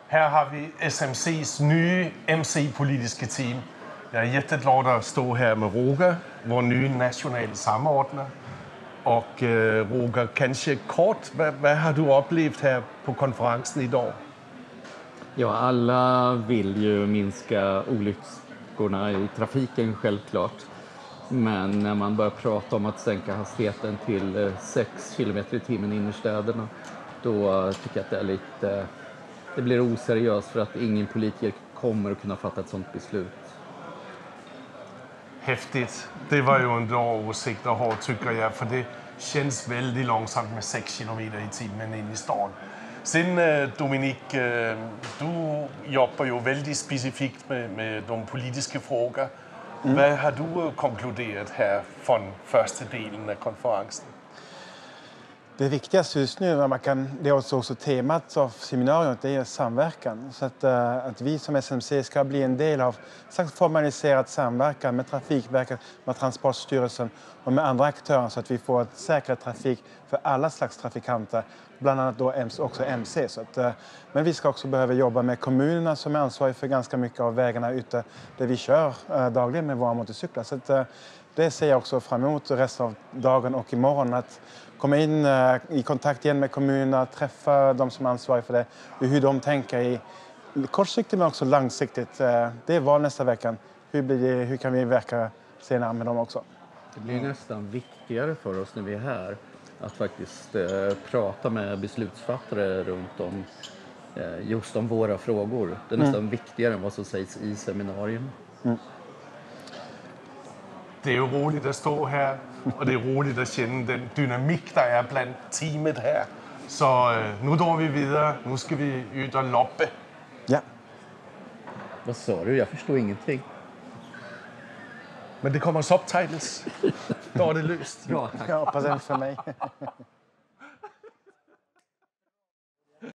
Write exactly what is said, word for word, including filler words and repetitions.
Här har vi S M C's nya M C-politiska team. Jag är jätteglad att stå här med Roger, vår nya nationella samordnare. Och eh, Roger, kanske kort, vad, vad har du upplevt här på konferensen idag? Ja, alla vill ju minska olyckorna i trafiken självklart. Men när man börjar prata om att sänka hastigheten till sex kilometer i timmen in i städerna, då tycker jag att det är lite, det blir oseriöst för att ingen politiker kommer att kunna fatta ett sådant beslut. Häftigt. Det var ju en bra åsikt att ha, tycker jag, för det känns väldigt långsamt med sex kilometer i timmen in i stan. Sen Dominik, du jobbar ju väldigt specifikt med, med de politiska frågorna. Mm. Vad har du konkluderat här från första delen av konferensen? Det viktigaste just nu, man kan, det är också, också temat av seminariet, det är samverkan. Så att, att vi som S M C ska bli en del av slags formaliserad samverkan med Trafikverket, med Transportstyrelsen och med andra aktörer så att vi får ett säkrare trafik för alla slags trafikanter, bland annat då också M C. Så att, men vi ska också behöva jobba med kommunerna som är ansvariga för ganska mycket av vägarna ute där vi kör dagligen med våra motorcyklar. Så att, det ser jag också fram emot resten av dagen och imorgon, att komma in i kontakt igen med kommunerna, träffa de som är ansvariga för det, hur de tänker i kortsiktigt men också långsiktigt. Det är val nästa vecka. Hur, blir det, hur kan vi verka senare med dem också? Det blir nästan viktigare för oss när vi är här att faktiskt eh, prata med beslutsfattare runt om eh, just om våra frågor. Det är nästan mm. viktigare än vad som sägs i seminarien. Mm. Det är ju roligt att stå här och det är roligt att känna den dynamik där är bland teamet här. Så nu drar vi vidare. Nu ska vi ut och loppa. Ja. Vad sa du? Jag förstår ingenting. Men det kommer subtitles. Då är det löst. Bra, tack. Ja, hoppas det för mig.